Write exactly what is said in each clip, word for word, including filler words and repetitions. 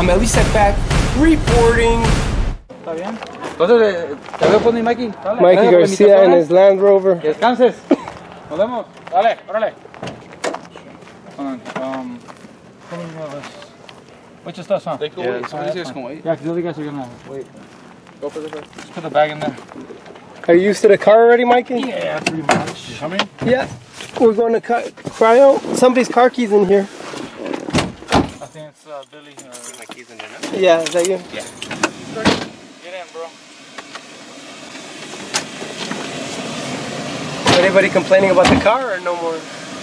I'm Eli Setback reporting. ¿Está bien? Entonces, te veo por mi Mikey. Dale. Mikey Garcia in his Land Rover. Que descanses. Nos vemos. Dale, órale. Um, Wait, just us, huh? They can wait. Somebody says can wait. Yeah, because the other guys are gonna wait. Go for the bag. Just put the bag in there. Are you used to the car already, Mikey? Yeah, pretty much. You coming? Yeah. We're going to cryo. Somebody's car keys in here. I think it's uh, Billy. Uh, My keys in there now? Yeah, is that you? Yeah. Get in, bro. Anybody complaining about the car or no more?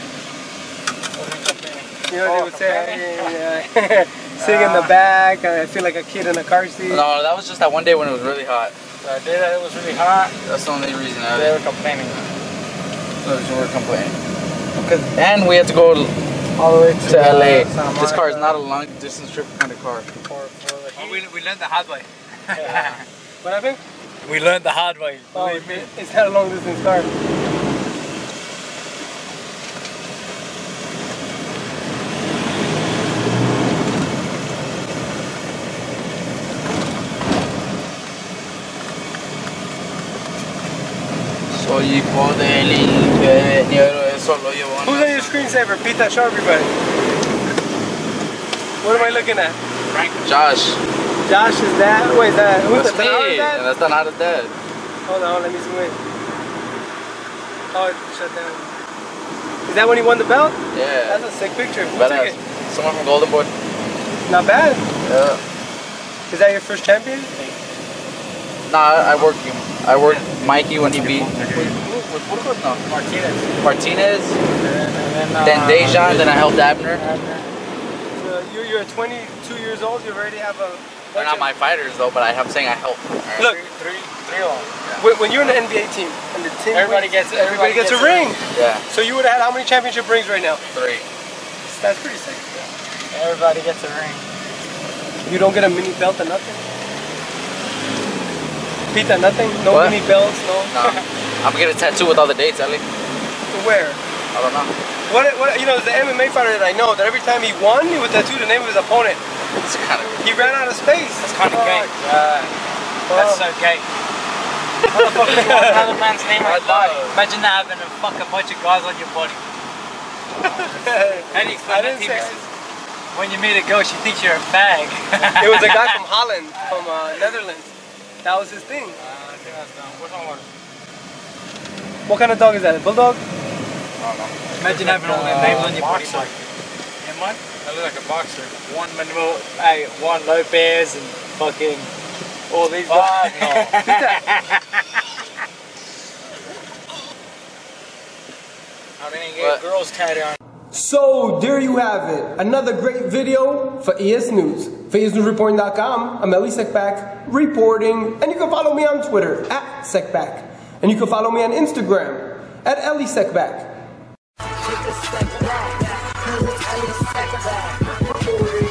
You know what they would say? Yeah, yeah. Sitting in the back, I feel like a kid in a car seat. No, that was just that one day when it was really hot. The day that it was really hot, That's the only reason I they were complaining. So we were complaining. Cause, and we had to go All the way to, to L A. Uh, This car is not a long distance trip kind of car. For, for the Oh, we, we learned the hard way. yeah. What happened? We learned the hard way. Oh, it's not a long distance car. Soy hijo del ingeniero, eso lo llevo. Who's on your screensaver? Pita, show everybody. What am I looking at? Frank. Josh. Josh is that? Wait, is that? Who's That's the me. Tanara is that? And that's not his dad. Hold on, let me zoom in. Oh, it shut down. Is that when he won the belt? Yeah. That's a sick picture. Who But took it? someone from Golden Boy. Not bad. Yeah. Is that your first champion? Nah, I worked him. I worked Mikey when he beat. No. Martinez. Martinez. And then, and then, uh, Then Dejan. Then I helped Abner. So you're, you're twenty-two years old. You already have a. They're not my fighters though, but I, I'm saying I helped. Right? Look, Three, three of them. when, when you're in an N B A team and the team Everybody wins, gets- everybody, everybody gets, gets a a ring. Yeah. So you would have had how many championship rings right now? Three. That's pretty sick. Everybody gets a ring. You don't get a mini belt or nothing? Pita, nothing? No What? mini belts, no? No. I'm gonna get a tattoo with all the dates, Ellie. Where? I don't know. What, what, you know, there's an M M A fighter that I know that every time he won, he would tattoo the name of his opponent. It's kind of. He ran out of space. That's kind of Oh, gay. Yeah. That's so gay. Motherfuckers want another man's name on your body. Imagine that having a fuck a bunch of guys on your body. How do you I explain that didn't to say your missus? When you meet a girl, she thinks you're a fag. It was a guy from Holland, from uh, Netherlands. That was his thing. Uh, I think that's dumb. What's wrong with What kind of dog is that? A bulldog? Imagine having all their names on your body. boxer. And what? I look like a boxer. One Manuel, hey, Juan Lopez and fucking all these guys. no. I didn't What? get girls tatted on. So there you have it. Another great video for E S News. For E S News Reporting dot com, I'm Eli Setback reporting. And you can follow me on Twitter at Setback. And you can follow me on Instagram at Eli Setback. Take a step back, 'cause it's Eli Setback.